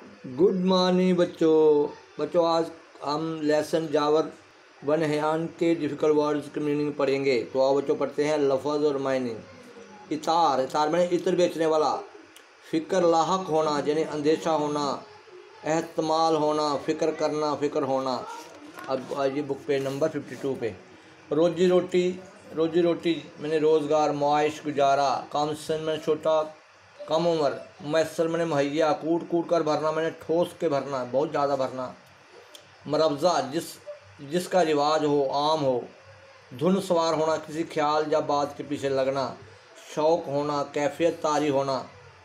Good morning बच्चों आज हम लेसन जावर वन हयान के डिफ़िकल्ट वर्ड्स की मीनिंग पढ़ेंगे। तो आओ बच्चों पढ़ते हैं लफज और मायने। इतार, इतार मैंने इत्र बेचने वाला। फ़िक्र, लाहक होना यानी अंदेशा होना, एहतमाल होना, फ़िक्र करना, फ़िक्र होना। अब आइए बुक पे नंबर 52 पे। रोजी रोटी, रोजी रोटी मैंने रोज़गार, मुआइश, गुजारा। कामसन मैंने छोटा, कम उम्र। मैसर मैंने मुहैया, कूट कूट कर भरना, मैंने ठोस के भरना, बहुत ज़्यादा भरना। मरवज़ा जिसका रिवाज हो, आम हो। धुन सवार होना, किसी ख्याल या बात के पीछे लगना। शौक़ होना, कैफियत तारी होना।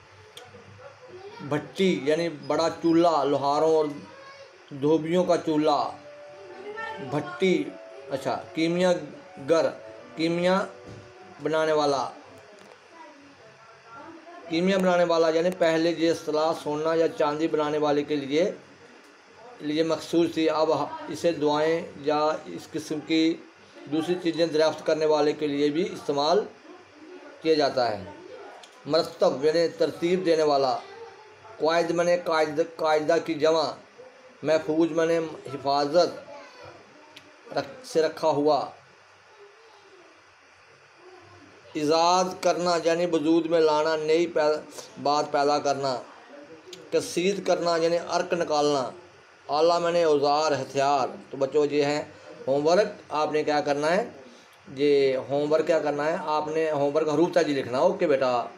भट्टी यानी बड़ा चूल्हा, लोहारों और धोबियों का चूल्हा। भट्टी अच्छा। कीमियागर, कीमिया बनाने वाला, कीमिया बनाने वाला यानी पहले ये इस्तेलाह सोना या चांदी बनाने वाले के लिए मखसूस थी। अब इसे दुआएं या इस किस्म की दूसरी चीज़ें दरियाफ्त करने वाले के लिए भी इस्तेमाल किया जाता है। मरतब यानी तरतीब देने वाला। कायद मने कायदा की जमा। महफूज मने हिफाजत से रखा हुआ। इजाद करना यानी वजूद में लाना, नई बात पैदा करना। कसीद करना यानी अर्क निकालना। आला मैंने औजार, हथियार। तो बच्चों ये है होमवर्क। आपने क्या करना है, ये होमवर्क क्या करना है, आपने होमवर्क हरूफ ताजी लिखना। ओके बेटा।